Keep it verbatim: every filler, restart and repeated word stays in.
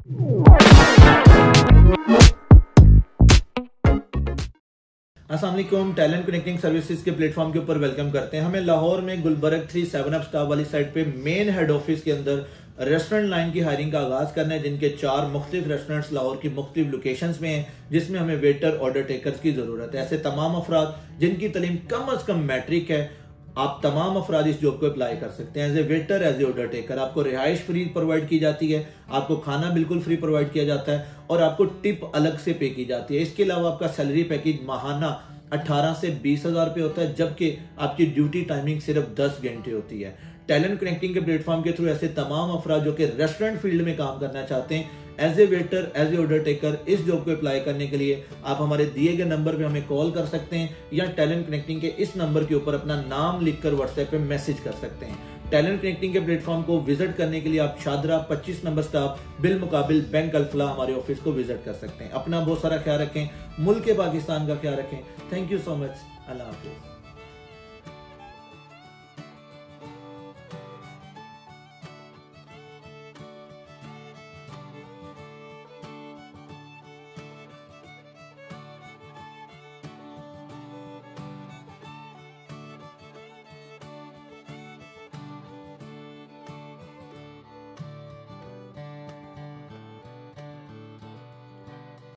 अस्सलाम वालेकुम। Talent connecting services के प्लेटफॉर्म के ऊपर वेलकम करते हैं। हमें लाहौर में Gulberg three seven up staff वाली साइड पे मेन हेड ऑफिस के अंदर रेस्टोरेंट लाइन की हायरिंग का आगाज करना है, जिनके चार मुख्तलिफ रेस्टोरेंट्स लाहौर की मुख्तलिफ लोकेशंस में हैं, जिसमें हमें वेटर ऑर्डर टेकर्स की जरूरत है। ऐसे तमाम अफराद जिनकी तलीम कम अज कम मैट्रिक है, आप तमाम अफराद इस जॉब को अप्लाई कर सकते हैं। As a waiter, as a order taker आपको रिहाइश फ्री प्रोवाइड की जाती है, आपको खाना बिल्कुल फ्री प्रोवाइड किया जाता है और आपको टिप अलग से पे की जाती है। इसके अलावा आपका सैलरी पैकेज माहाना अठारह से बीस हजार रुपये होता है, जबकि आपकी ड्यूटी टाइमिंग सिर्फ दस घंटे होती है। टैलेंट कनेक्टिंग के प्लेटफॉर्म के थ्रू ऐसे तमाम अफराद जो कि रेस्टोरेंट फील्ड में काम करना चाहते हैं, as a waiter, as a order taker, इस जॉब को अप्लाई करने के लिए आप हमारे दिए गए नंबर पे हमें कॉल कर सकते हैं या टैलेंट कनेक्टिंग के इस नंबर के ऊपर अपना नाम लिखकर व्हाट्सएप पे मैसेज कर सकते हैं। टैलेंट कनेक्टिंग के प्लेटफॉर्म को विजिट करने के लिए आप शादरा पच्चीस नंबर स्टाफ बिल मुकाबिल बैंक अल्फला हमारे ऑफिस को विजिट कर सकते हैं। अपना बहुत सारा ख्याल रखें, मुल्क पाकिस्तान का ख्याल रखें। Thank you so much. Allah Hafiz.